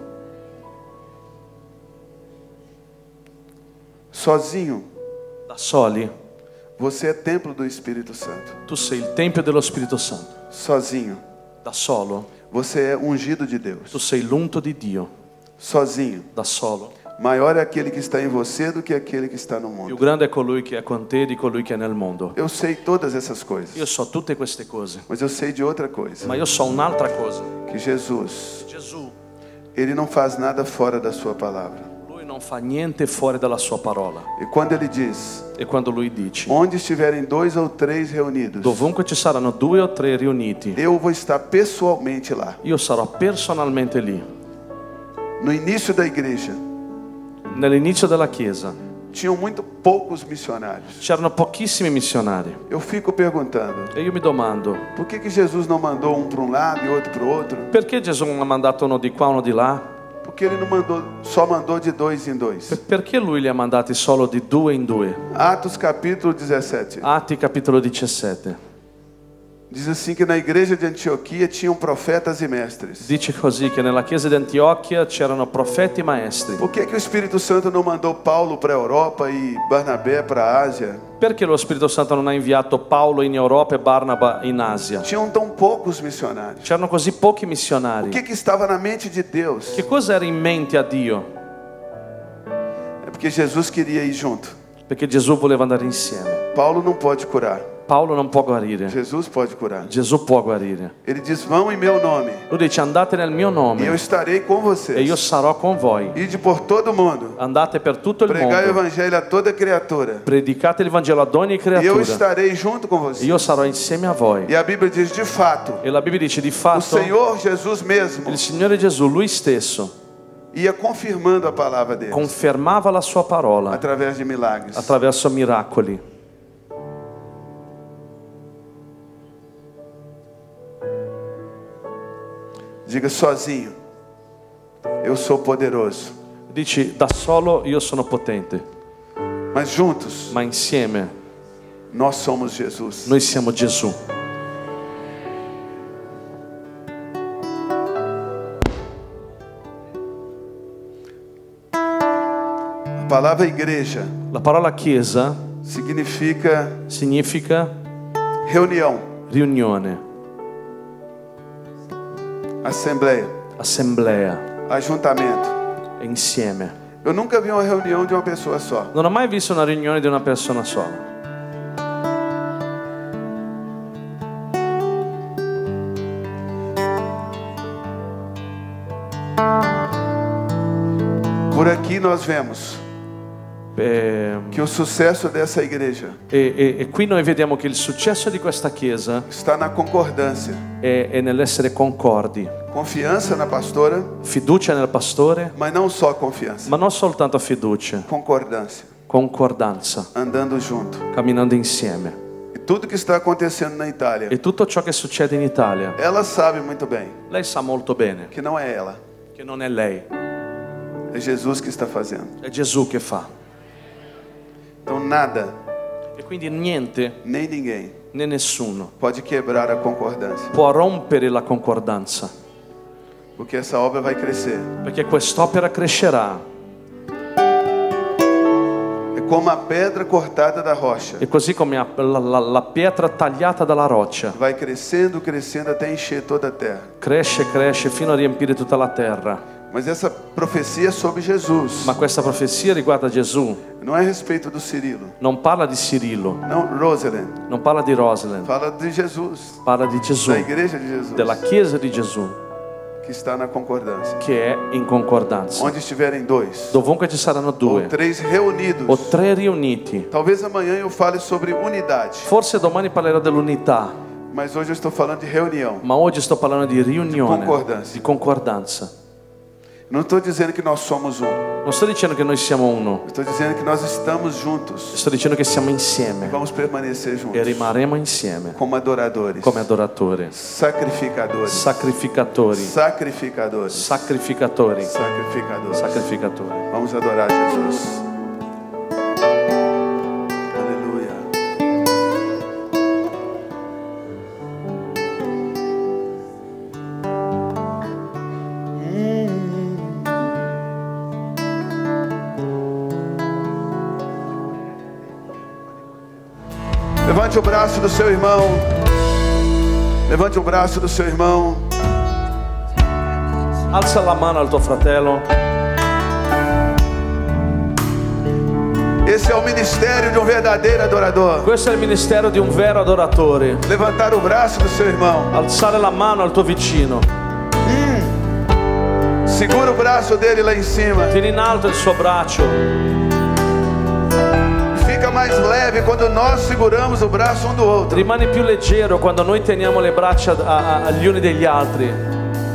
Sozinho, Da soli, você é templo do Espírito Santo. tu sei il Tempio dello Spirito Santo. Sozinho, Da solo, você é ungido de Deus. tu sei l'unto di Dio. Sozinho, Da solo, maior é aquele que está em você do que aquele que está no più mundo. grande è colui che è con te di colui che è nel mondo. Eu sei todas essas coisas, Io so tutte queste cose, mas eu sei de outra coisa. ma io so un'altra cosa. Que Jesus, Gesù, Ele não faz nada fora da sua palavra. lui non fa niente fuori dalla sua parola. E quando Ele diz, E quando lui dice, onde estiverem 2 ou 3 reunidos, dovunque ci saranno 2 o 3 riuniti, eu vou estar pessoalmente lá. io sarò personalmente lì. No início da igreja, Nell'inizio della Chiesa tinham muito poucos missionários. c'erano pochissimi missionari. Eu fico perguntando, E io mi domando, por que Jesus não mandou um para um lado e outro para o outro? perché Gesù non ha mandato uno di qua, uno di là? Porque Ele não mandou, só mandou de 2 em 2. Perché lui li ha mandati solo di 2 in 2? Atos capítulo 17. Atti capitolo 17. Diz assim que na igreja de Antioquia tinham profetas e mestres. Dice così che nella chiesa di Antiochia c'erano profeti e maestri. Por que o Espírito Santo não mandou Paulo para a Europa e Barnabé para a Ásia? Perché lo Spirito Santo non ha inviato Paolo in Europa e Barnaba in Asia? Tinham tão poucos missionários. C'erano così pochi O missionari. que estava na mente de Deus? Che cosa era in mente a Dio? É porque Jesus queria ir junto. Perché Gesù voleva andare insieme. Paulo não pode curar. Paolo non può guarire. Jesus pode curar. Gesù può guarire. Ele diz: vão em meu nome Lui dice andate nel mio e eu nome estarei com e vocês. io sarò con voi. Ide por todo mundo. Andate per tutto il Pregai o mondo. evangelho a toda criatura. Predicate il Vangelo ad ogni E eu creatura. estarei junto com vocês. Io sarò insieme a voi. E a Bíblia diz: de fato, E la Bibbia dice di o fatto Senhor Jesus mesmo il Signore Gesù, Lui stesso, ia confirmando a palavra dele confermava la sua parola através de milagres. attraverso miracoli. Diga: sozinho, eu sou poderoso, Dici da solo io sono potente, mas juntos ma insieme nós somos Jesus. noi siamo Gesù. A palavra igreja La parola chiesa significa significa reunião, riunione, assembleia, assemblea, ajuntamento. insieme. Eu nunca vi uma reunião de uma pessoa só. Non ho mai visto una riunione di una persona sola. Por aqui nós vemos que o sucesso dessa igreja E qui noi vediamo che il successo di questa chiesa está na concordância. è nell'essere concordi. Confiança na pastora, Fiducia nel pastore, mas não só confiança. ma non soltanto fiducia, Concordância, concordanza, andando junto. camminando insieme. E tudo que está acontecendo na Itália, E tutto ciò che succede in Italia, ela sabe muito bem lei sa molto bene que não é ela, che non è lei, é Jesus que está fazendo. è Gesù che fa. Então nada, E quindi niente nem ninguém né nessuno pode quebrar a concordância, può rompere la concordanza, porque essa obra vai crescer. perché quest'opera crescerà. É como a pedra cortada da rocha. E così come la pietra tagliata dalla roccia Vai crescendo, crescendo até encher toda a terra. cresce, cresce fino a riempire tutta la terra. Mas essa profecia é sobre Jesus. Ma questa profezia riguarda Gesù. Não é a respeito do Cirilo. Non parla di Cirillo, Não, Rosalind. non parla di Rosalind, Fala de Jesus. parla di Gesù, Da igreja de Jesus. della Chiesa di Gesù, Que está na concordância. che è in concordanza. Onde estiverem dois Dovunque ci saranno ou due três reunidos. o tre riuniti. Talvez amanhã eu fale sobre unidade. Forse domani parlerò dell'unità, Mas hoje eu estou falando de reunião. ma oggi sto parlando di riunione, concordanza. di concordanza. Não estou dizendo que nós somos um. Non sto dicendo che noi siamo uno, Estou dizendo que nós estamos juntos. sto dicendo che siamo insieme Vamos permanecer e juntos. rimarremo insieme Como adoradores. come adoratori, Sacrificadores. sacrificatori, Sacrificadores. sacrificatori, Sacrificadores. sacrificatori. Vamos adorar Jesus. Aleluia. Levante o braço do seu irmão. Levante o braço do seu irmão. Alza la mano al tuo fratello. Esse é o ministério de um verdadeiro adorador. Questo è il ministero di un vero adoratore. Levantar o braço do seu irmão. Alzare la mano al tuo vicino. Segura o braço dele lá em cima. Tieni in alto il suo braccio. Fica mais leve quando nós seguramos o braço um do outro. Rimani più leggero quando noi teniamo le braccia agli uni degli altri.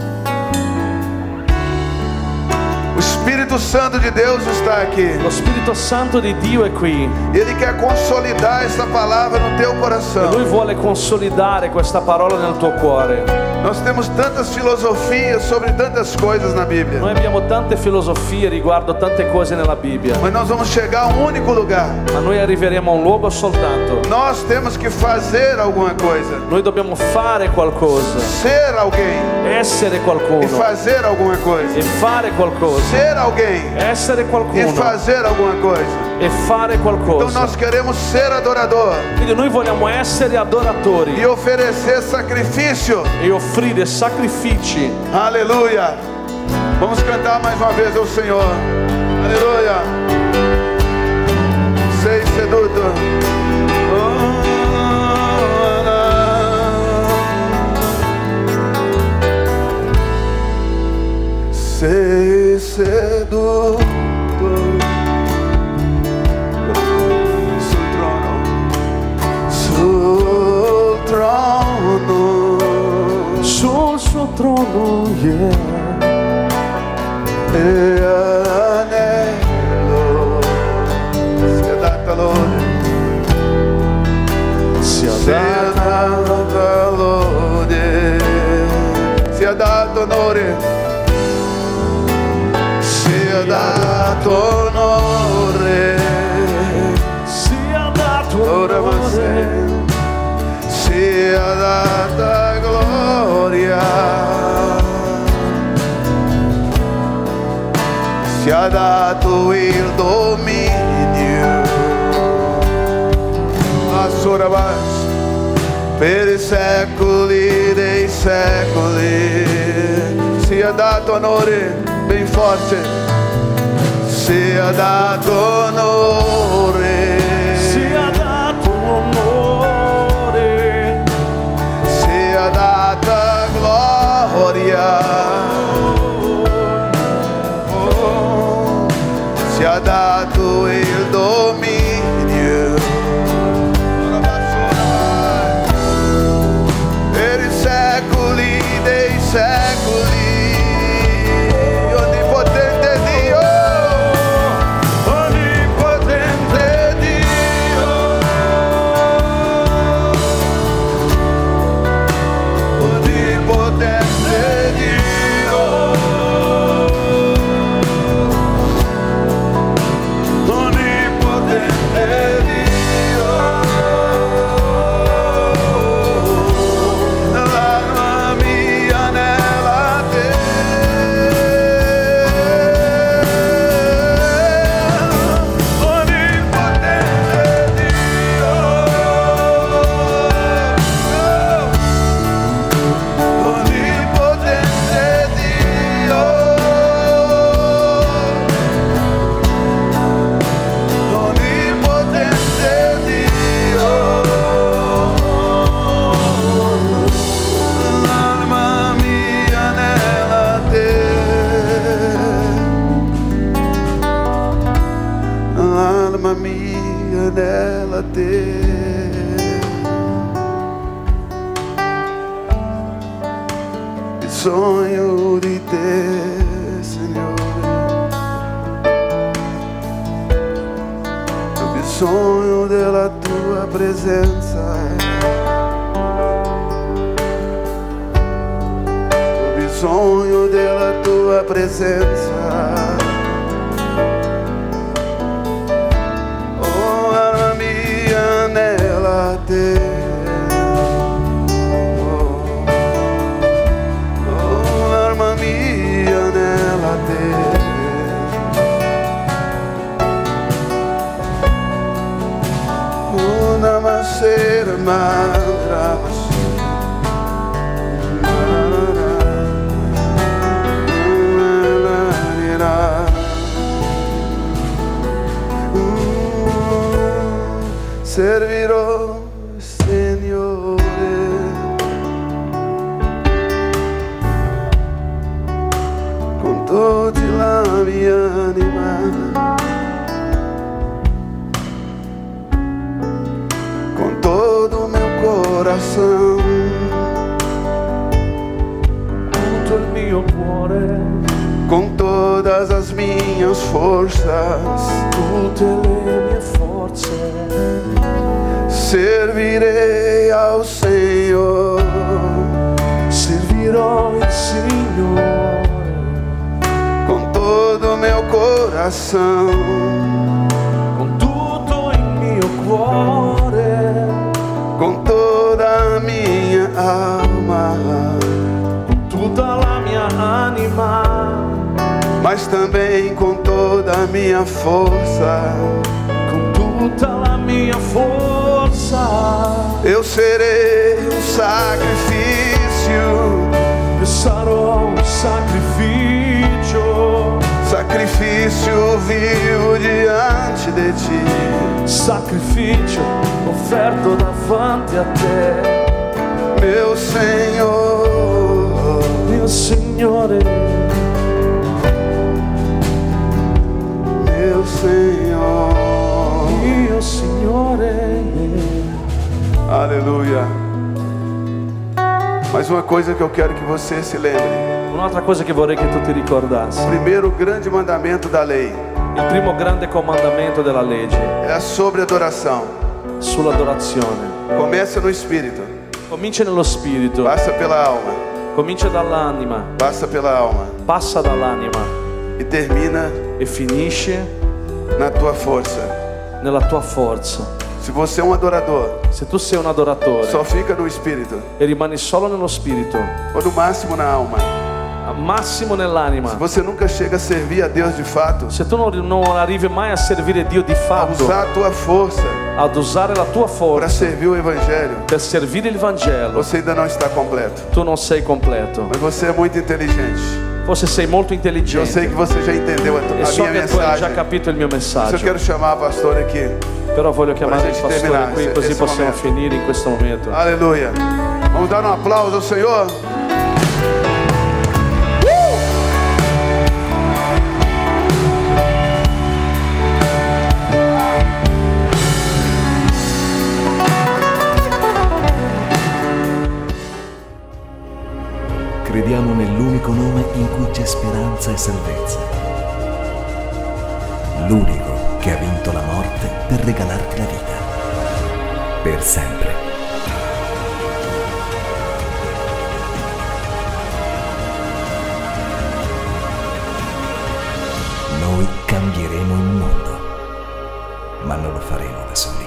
O Espírito Santo de Deus está aqui. Lo Spirito Santo di Dio è qui. Ele quer consolidar essa palavra no teu E coração. Lui vuole consolidare questa parola nel tuo cuore. Nós temos tantas filosofias sobre tantas coisas na Bíblia. Noi abbiamo tante filosofie riguardo tante cose nella Bibbia, Mas nós vamos chegar a um único lugar. ma noi arriveremo a un luogo soltanto. Nós temos que fazer alguma coisa. Noi dobbiamo fare qualcosa, Ser alguém essere e qualcuno fazer alguma coisa. e fare qualcosa, Ser alguém essere e qualcuno fazer alguma coisa. e fare Então qualcosa. nós queremos ser adorador Quindi noi vogliamo essere adoratori e oferecer sacrifício. e offrire sacrifici. Aleluia. Vamos cantar mais uma vez ao Senhor. Aleluia. Sei seduto. Sei seduto. Sul trono. Sul suo trono, yeah. E anello sia data lode, Sia sia data lode, sia dato onore, sia dato onore, sia dato ora você, sia data gloria. Sia dato il dominio a Sorabas per i secoli dei secoli. Sia dato onore, bem forte. Sia dato onore, sia dato onore, sia data gloria. Sia dato il dominio per i secoli dei secoli. Onnipotente Dio, onnipotente Dio, onnipotente Dio. L'anima mia nella te bisogno di te, Signore. Ho bisogno della tua presenza. Ho bisogno della tua presenza. Oh, alma mia nella te. Namasera mandra servirò, Signore, con tutta la mia anima, con todo meu coração, Tutto il mio cuore, com todas as minhas forças, tutte le mie forze, servirei ao Senhor. servirò il Signore Com todo meu coração, con tutto il mio cuore, com toda a minha alma, con tutta la mia anima, mas também com toda a minha força. con tutta la mia forza. Eu serei um sacrifício, Io sarò un sacrificio, sacrifício vivo diante de ti. sacrificio offerto davanti a te, Meu Senhor, mio Signore, meu Senhor. mio Signore. Aleluia. Mais uma coisa que eu quero que você se lembre. Un'altra cosa che vorrei che tu ti ricordassi, O primeiro grande mandamento da lei il primo grande comandamento della legge é sobre adoração. sull'adorazione. Começa no espírito, Comincia nello spirito, passa pela alma, comincia dall'anima, passa pela alma passa dall'anima e termina e finisce na tua força. nella tua forza. Se você é um adorador, Se tu sei un adoratore só fica no espírito e rimani solo nello spirito, ou no máximo na alma. al massimo nell'anima, Se você nunca chega a servir a Deus de fato, se tu non arrivi mai a servire Dio di a fatto, usar a tua força ad usare la tua para forza servir o Evangelho, per servire il Vangelo, você ainda não está completo. tu non sei completo. Mas você é muito inteligente. Forse sei molto Eu sei intelligente que você já entendeu a e minha so che tu hai già mensagem. capito il mio Mas eu messaggio, quero chamar a pastora aqui. però voglio chiamare Ora il gente pastore terminar qui esse- così esse possiamo momento. finire in questo momento. Aleluia. Vamos dar um aplauso ao Senhor? Crediamo nell'unico nome in cui c'è speranza e salvezza. L'unico che ha vinto la morte per regalarti la vita. Per sempre. Noi cambieremo il mondo, ma non lo faremo da soli.